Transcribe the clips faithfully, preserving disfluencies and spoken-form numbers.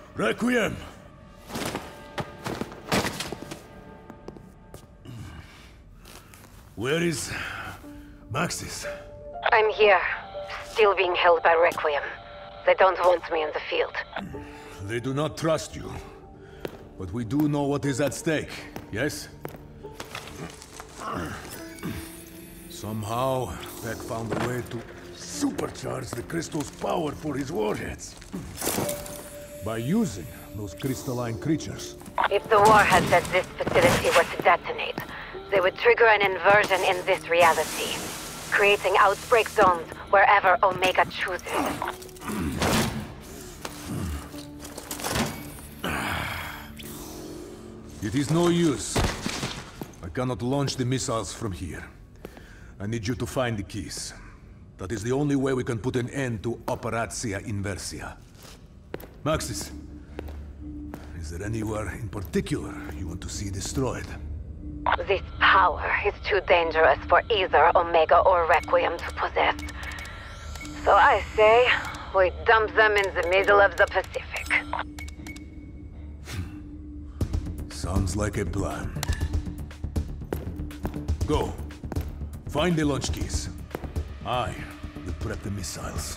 Requiem! Where is... Maxis? I'm here, still being held by Requiem. They don't want me in the field. They do not trust you. But we do know what is at stake, yes? Somehow, Peck found a way to supercharge the crystal's power for his warheads. By using those crystalline creatures. If the warheads at this facility were to detonate, they would trigger an inversion in this reality, creating outbreak zones wherever Omega chooses. It is no use. I cannot launch the missiles from here. I need you to find the keys. That is the only way we can put an end to Operatia Inversia. Maxis, is there anywhere in particular you want to see destroyed? This power is too dangerous for either Omega or Requiem to possess. So I say, we dump them in the middle of the Pacific. Sounds like a plan. Go. Find the launch keys. I will prep the missiles.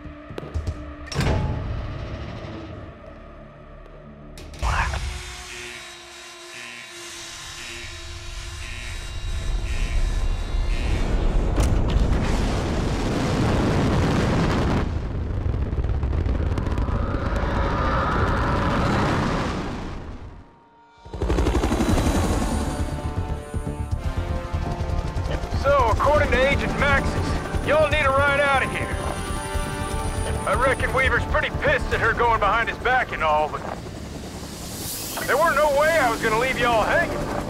According to Agent Maxis, y'all need a ride out of here. I reckon Weaver's pretty pissed at her going behind his back and all, but there weren't no way I was gonna leave y'all hanging.